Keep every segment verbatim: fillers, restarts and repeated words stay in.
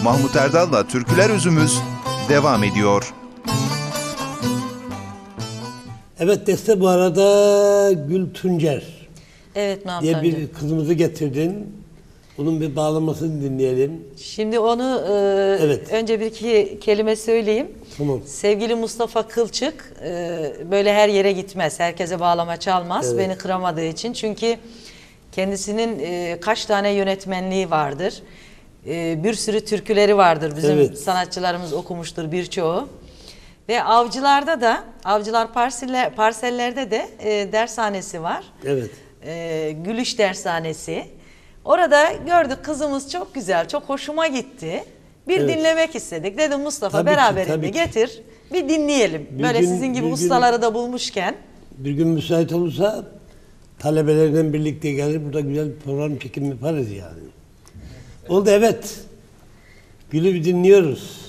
Mahmut Erdal'la Türküler Özümüz devam ediyor. Evet Deste, bu arada Gül Tuncer Evet Mahmut diye amca. bir kızımızı getirdin. Bunun bir bağlamasını dinleyelim. Şimdi onu e, Evet. önce bir iki kelime söyleyeyim. Tamam. Sevgili Mustafa Kılçık e, böyle her yere gitmez, herkese bağlama çalmaz. Evet. Beni kıramadığı için. Çünkü kendisinin e, kaç tane yönetmenliği vardır. E, bir sürü türküleri vardır. Bizim Evet. sanatçılarımız okumuştur birçoğu. Ve avcılarda da, avcılar parseller, parsellerde de e, dershanesi var. Evet. E, Gülüş dershanesi. Orada gördük, kızımız çok güzel, çok hoşuma gitti. Bir Evet. dinlemek istedik. Dedim Mustafa Tabii ki, beraberinde tabii ki. getir, bir dinleyelim. Bir Böyle gün- sizin gibi bir gün- ustaları da bulmuşken. Bir gün müsait olursa talebelerden birlikte gelir, burada güzel bir program çekim yaparız yani. Oldu, evet. Gül'ü bir dinliyoruz.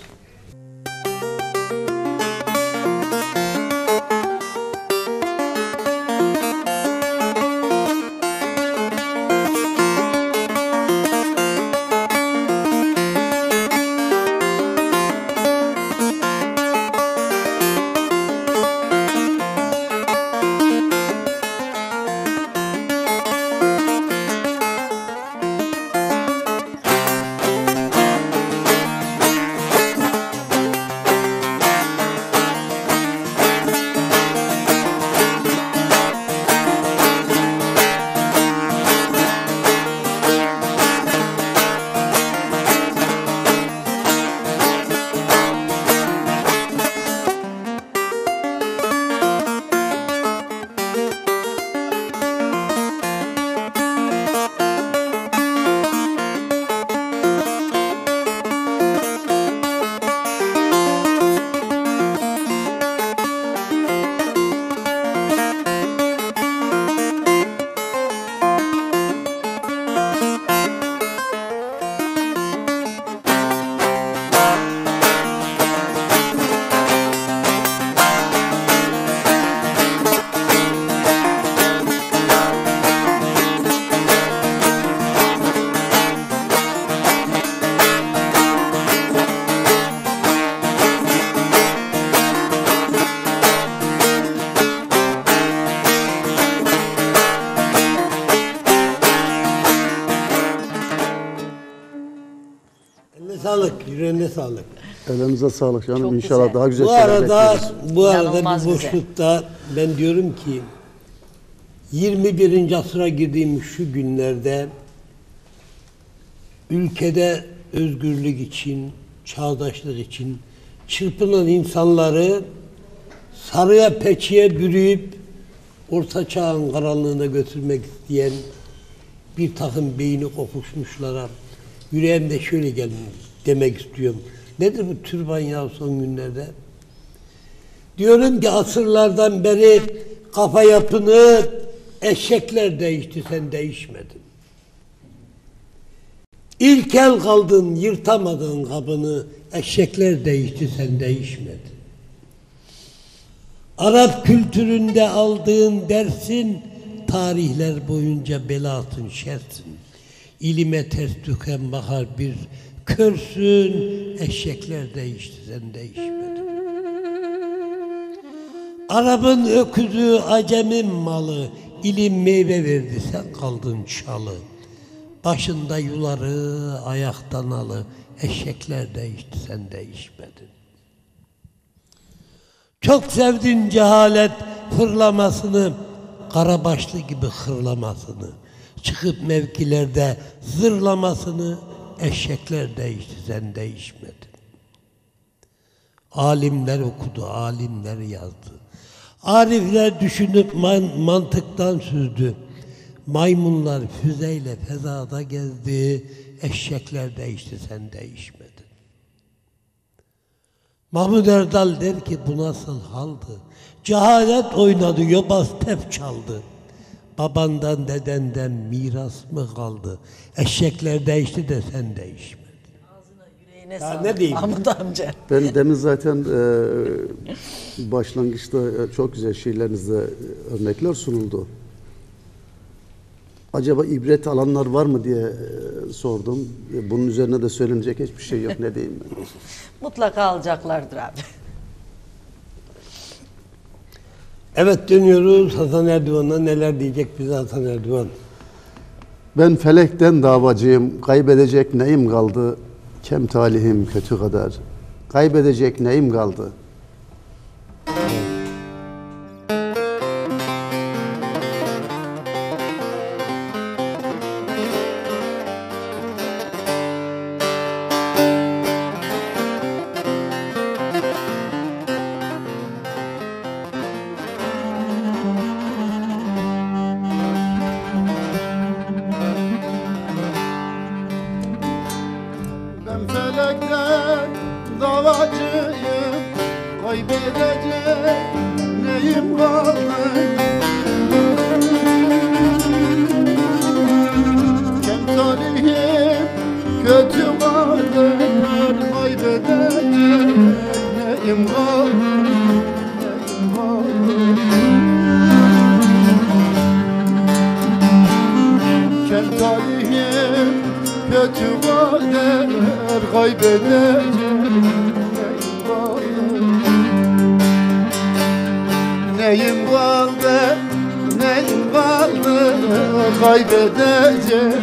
Eline sağlık, yüreğine sağlık. Elinize sağlık canım. Çok İnşallah güzel. daha güzel Bu şeyler arada, bekleriz. bu arada İnanılmaz bir güzel. boşlukta ben diyorum ki yirmi birinci asıra girdiğimiz şu günlerde ülkede özgürlük için, çağdaşlık için çırpınan insanları sarıya peçiye bürüyüp orta çağın karanlığına götürmek isteyen bir takım beyni kokuşmuşlara yüreğimde şöyle gelmiş demek istiyorum. Nedir bu türban ya son günlerde? Diyorum ki asırlardan beri kafa yapını eşekler değişti, sen değişmedin. İlkel kaldın, yırtamadın kabını, eşekler değişti, sen değişmedin. Arap kültüründe aldığın dersin, tarihler boyunca belatın şersin. İlime ters tüken bakar bir körsün, eşekler değişti, sen değişmedin. Arap'ın öküzü, acemin malı, ilim meyve verdi, sen kaldın çalı. Başında yuları, ayaktan alı, eşekler değişti, sen değişmedin. Çok sevdin cehalet fırlamasını, karabaşlı gibi hırlamasını, çıkıp mevkilerde zırlamasını, eşekler değişti, sen değişmedin. Alimler okudu, alimler yazdı. Arifler düşünüp man mantıktan süzdü. Maymunlar füzeyle fezada gezdi, eşekler değişti, sen değişmedin. Mahmut Erdal der ki bu nasıl haldı? Cehalet oynadı, yobaz tef çaldı. Babandan dedenden miras mı kaldı? Eşekler değişti de sen değişmedin. Ağzına, yüreğine Ya sağlık ne diyeyim? Mahmut amca. Ben demin zaten e, başlangıçta çok güzel şiirlerinizde örnekler sunuldu. acaba ibret alanlar var mı diye e, sordum. E, Bunun üzerine de söylenecek hiçbir şey yok. Ne diyeyim ben? Mutlaka alacaklardır abi. Evet, dönüyoruz Hasan Erdoğan'a. Neler diyecek bize Hasan Erdoğan? Ben felekten davacıyım, kaybedecek neyim kaldı? Kem talihim kötü kadar, kaybedecek neyim kaldı? Ben felekten davacıyım, kaybedecek neyim kaldı? Kem talihim kötü vardır, kaybedecek neyim kaldı? Neyim kaldı? Kem talihim kötü kader, kaybedecek neyim kaldı? Neyim kaldı? Kaybedecek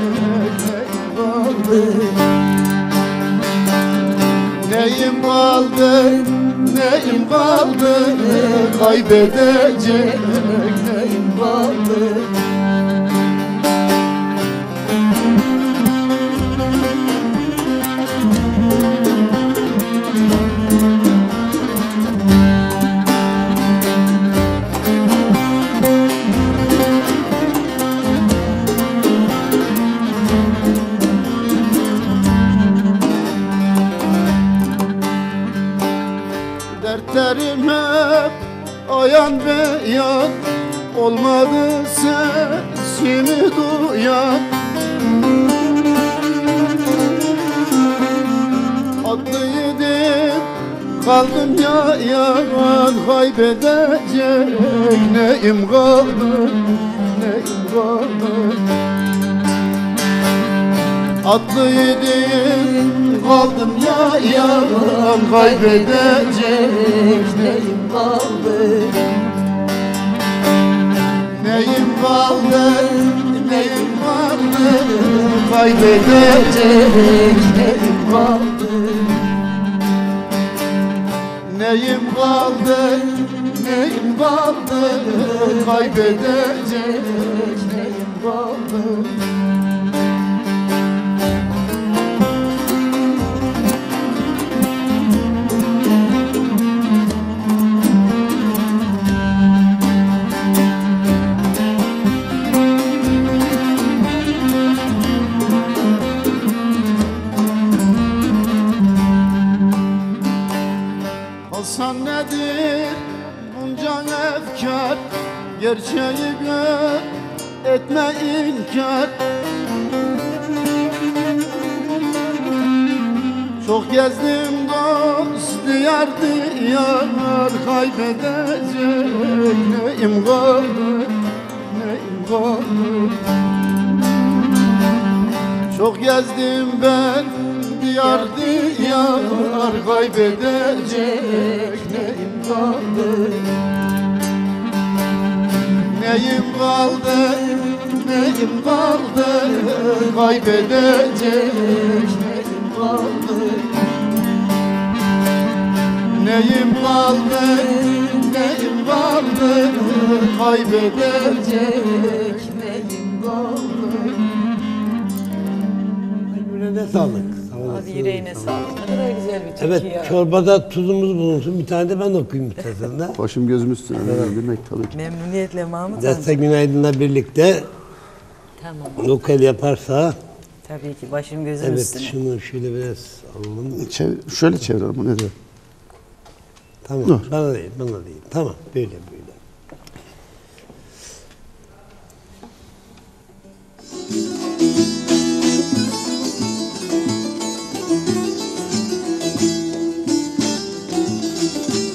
neyim kaldı? Neyim kaldı? Kaybedecek neyim kaldı? Dertlerim hep ayan beyan, olmadı sesimi duyan. Adlı yedim kaldım ya yaman, kaybedecek neyim kaldı? Neyim kaldı? Atlı yedim kaldım ya yalan, kaybedecek neyim kaldı? Neyim kaldı? Neyim kaldı? Kaybedecek neyim kaldı? Neyim kaldı? Neyim kaldı? Kaybedecek neyim kaldı? Hasan nedir bunca efkar, gerçeği gör etme inkar. Çok gezdim dost diyar diyar, kaybedecek neyim kaldı? Neyim kaldı? Çok gezdim ben diyar diyar, kaybedecek neyim kaldı? Neyim kaldı? Neyim kaldı? Kaybedecek neyim kaldı? Neyim kaldı? Neyim kaldı? Kaybedecek neyim kaldı? Yüreğine sağlık. Sağ olasın. Abi yüreğine sağlık. Ne kadar güzel bir türkü Evet, ya. çorbada tuzumuz bulunsun. Bir tane de ben okuyayım istersen. Başım gözüm üstüne. Evet. Bilmek tabii ki. Memnuniyetle Mahmut amca. Deste Günaydın'la birlikte Tamam. lokal yaparsa, Tabii ki başım gözüm evet üstüne. şunu şöyle biraz alalım. Çev- şöyle çevirelim bu nedir? Tamam, Dur. bana değil, bana değil. Tamam, böyle böyle.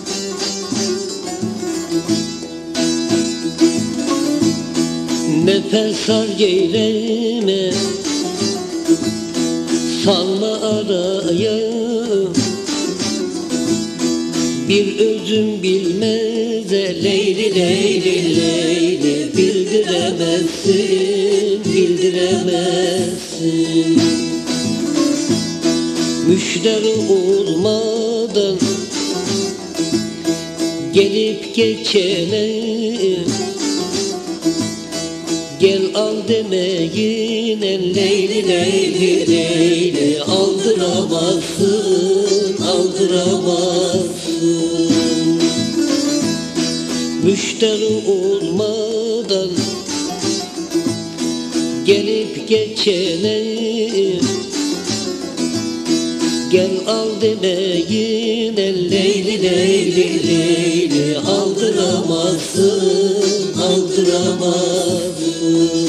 Ne fesar eyleme, salma araya. Bir özüm bilmez de Leyli Leyli Leyli, bildiremezsin, bildiremezsin. Müşteri olmadan gelip geçene gel al demeyin, Leyli Leyli Leyli, aldıramazsın, aldıramazsın. Müşteri olmadan gelip geçene gel al demeyin, Leyli Leyli Leyli, aldıramazsın, aldıramazsın.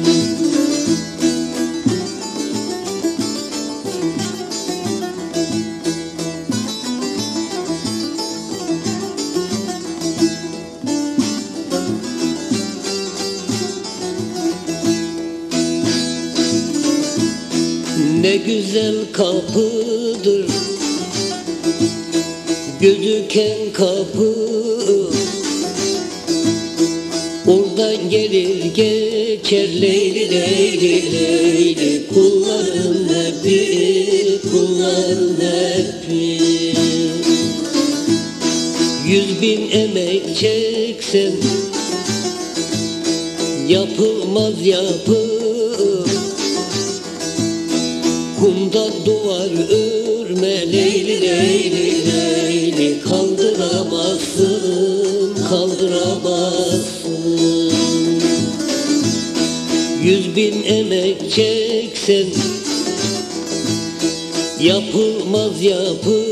Ne güzel kapıdır gözüken kapı, oradan gelir geçer Leyli Leyli Leyli, kulların hepi, kulların hepi. Yüz bin emek çeksen yapılmaz yapı, kumdan duvar örme Leyli Leyli Leyli, kaldıramazsın, kaldıramazsın. Yüz bin emek çeksen yapılmaz yapı,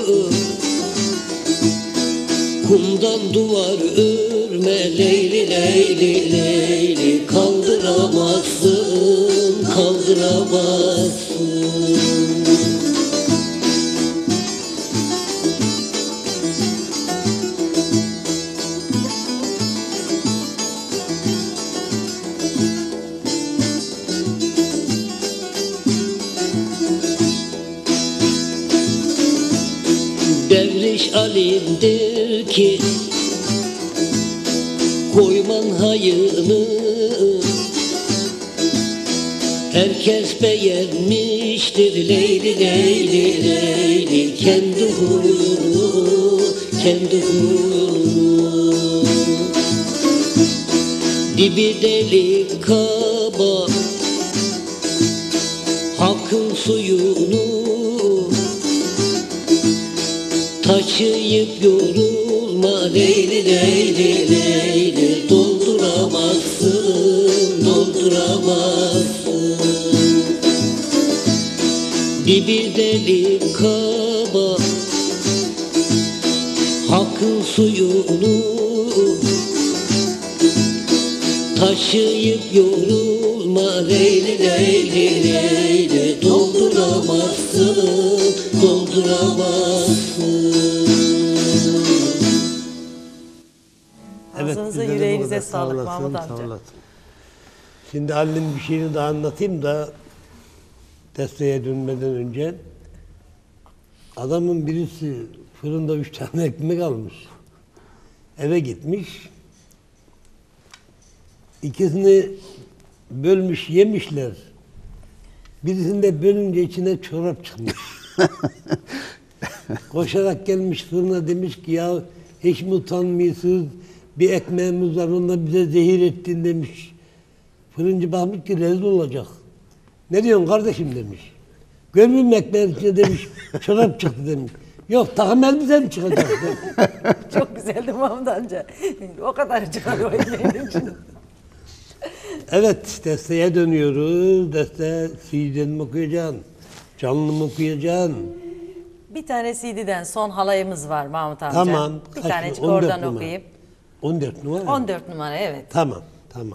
kumdan duvar örme Leyli Leyli Leyli, kaldıramazsın, kaldıramazsın. Derviş alim der ki koyman hayını, herkes beğenmiştir Leyli Leyli Leyli, kendi huyunu, kendi huyunu. Dibi delik kaba hakkın suyunu, taşıyıp yorulma Leyli Leyli Leyli, dolduramazsın, dolduramazsın. Dibi delik kaba hakkın suyunu, taşıyıp yorulma Leyli Leyli Leyli, dolduramazsın, dolduramazsın. Ağzınıza, güzelim, yüreğinize o kadar. sağlık Sağ olasın, Mahmut sağ amca. olasın. Şimdi Ali'nin bir şeyini daha anlatayım da desteğe dönmeden önce. Adamın birisi fırında üç tane ekmek almış. Eve gitmiş. İkisini bölmüş, yemişler. Birisinde bölünce içine çorap çıkmış. Koşarak gelmiş fırına, demiş ki ya hiç mi utanmıyorsunuz? Bir ekmeğimiz var, onunla bize zehir ettin demiş. Fırıncı bakmış ki rezil olacak. Ne diyorsun kardeşim demiş. Görmüyor musun ekmeğin içine demiş. Çorap çıktı demiş. Yok takım elbise mi çıkacak demiş. Çok güzeldi Mahmut amca. O kadar çıkar o ekmeğin içinde. Evet, desteğe dönüyoruz. Deste C D'den mi okuyacaksın? Canlı mı okuyacaksın? Bir tane C D'den son halayımız var Mahmut amca. Tamam. Bir Kaç tanecik numara? on dört oradan numara. okuyayım. on dört numara mı? on dört numara evet. Tamam, tamam.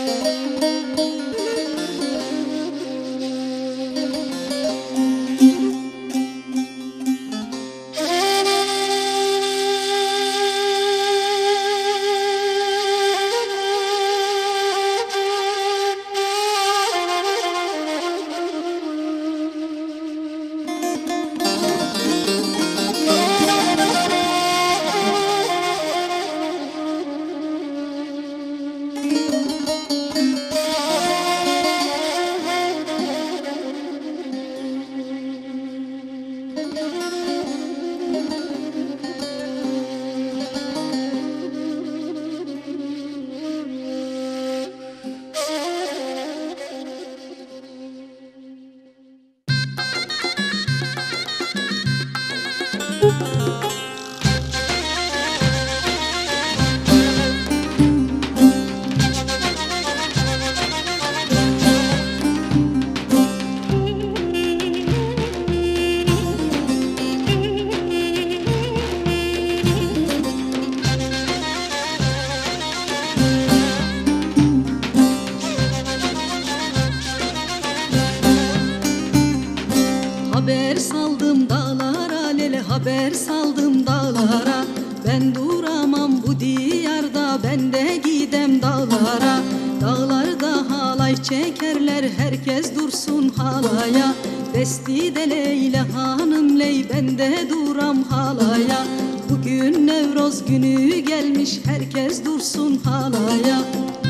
Haber saldım dağlara, lele haber saldım dağlara. Ben duramam bu diyarda, ben de gidem dağlara. Dağlarda halay çekerler, herkes dursun halaya. Desti de Leyla hanım ley, ben de duram halaya. Bugün Nevroz günü gelmiş, herkes dursun halaya.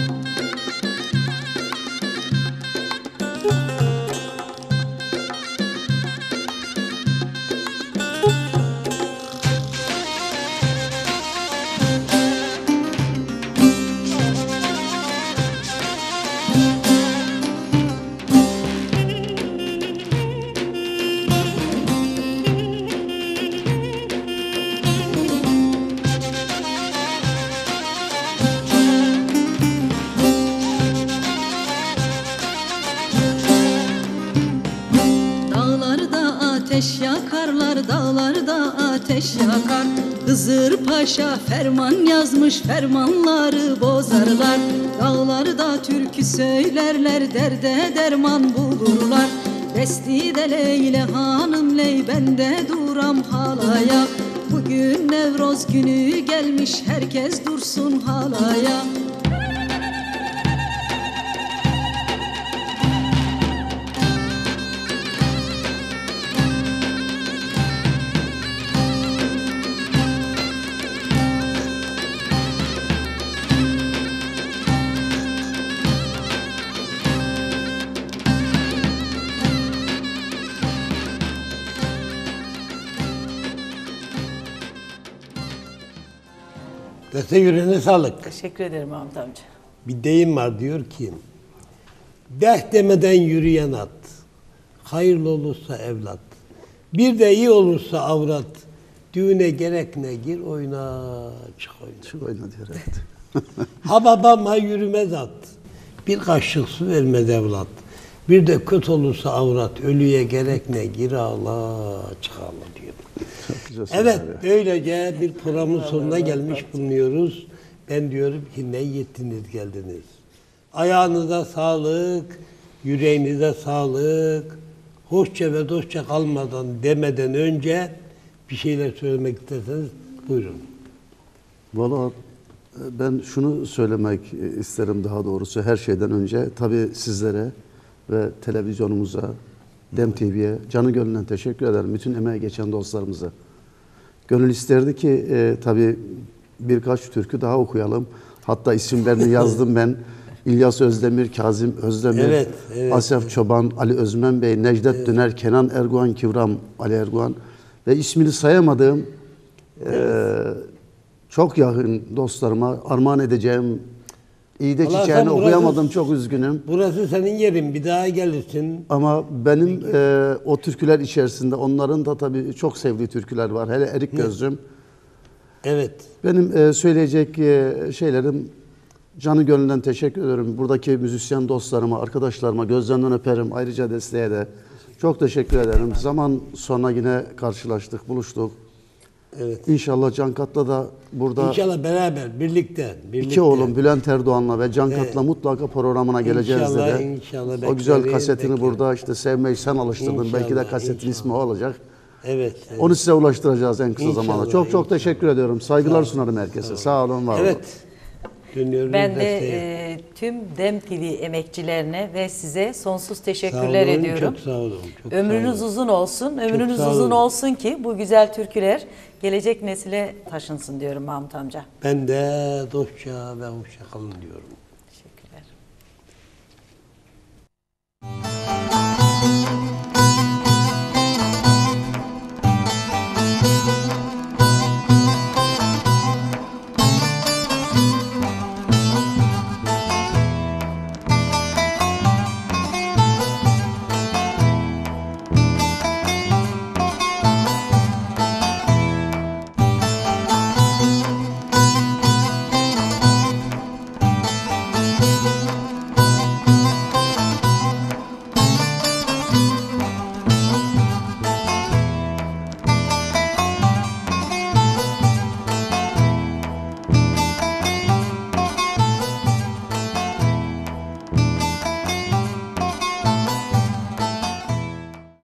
Ateş yakarlar, dağlarda ateş yakar. Hızır Paşa ferman yazmış, fermanları bozarlar. Dağlarda türkü söylerler, derde derman bulurlar. Desti de Leyla hanım ley, ben de duram halaya. Bugün Nevroz günü gelmiş, herkes dursun halaya. Dese yüreğine sağlık. Teşekkür ederim Mahmut amca. Bir deyim var, diyor ki, deh demeden yürüyen at, hayırlı olursa evlat, bir de iyi olursa avrat, düğüne gerek ne, gir oyna, çık oyna. Çık oyna diyor, evet. Ha babam ha yürümez at, bir kaşık su vermez evlat, bir de kötü olursa avrat, ölüye gerek ne, gir ağla, çık ağla diyor. Çok güzel Evet, ya. böylece bir programın sonuna gelmiş bulunuyoruz. Ben diyorum ki ne yettiniz geldiniz. Ayağınıza sağlık, yüreğinize sağlık. Hoşça ve dostça kalmadan demeden önce bir şeyler söylemek isterseniz buyurun. Valla ben şunu söylemek isterim, daha doğrusu her şeyden önce. Tabii sizlere ve televizyonumuza, Dem T V'ye canı gönülden teşekkür ederim. Bütün emeği geçen dostlarımıza. Gönül isterdi ki e, tabii birkaç türkü daha okuyalım. Hatta isimlerini yazdım ben. İlyas Özdemir, Kazım Özdemir, evet, evet, Asef evet. Çoban, Ali Özmen Bey, Necdet evet. Döner, Kenan Erguvan, Kivram Ali Erguvan ve ismini sayamadığım evet. e, çok yakın dostlarıma armağan edeceğim. İyi de çiçeğini okuyamadım, çok üzgünüm. Burası senin yerin, bir daha gelirsin. Ama benim e, o türküler içerisinde onların da tabii çok sevdiği türküler var. Hele Erik Gözlüm. Evet. Benim e, söyleyecek e, şeylerim, canı gönülden teşekkür ederim. Buradaki müzisyen dostlarıma, arkadaşlarıma gözlerinden öperim. Ayrıca desteğe de çok teşekkür ederim. Zaman sonra yine karşılaştık, buluştuk. Evet. İnşallah Cankat'la da burada İnşallah beraber, birlikte. birlikte. iki oğlum Bülent Erdoğan'la ve Cankat'la mutlaka programına geleceğiz İnşallah, dedi. inşallah O güzel bekleriz, kasetini bekleriz. burada işte Sevmeyi Sen alıştırdın. İnşallah, Belki de kasetin ismi o olacak. Evet. evet. Onu size ulaştıracağız en kısa İnşallah, zamanda. Çok çok inşallah. teşekkür ediyorum. Saygılar sunarım herkese. Sağ olun, var olun. Evet. Dönüyoruz Ben de desteğe. e, tüm Dem T V emekçilerine ve size sonsuz Sağ teşekkürler olun, ediyorum. Çok sağ olun. Çok Ömrünüz sağ olun. uzun olsun. Ömrünüz sağ uzun olun. olsun ki bu güzel türküler gelecek nesile taşınsın diyorum Mahmut amca. Ben de dostça ve hoşça kalın diyorum.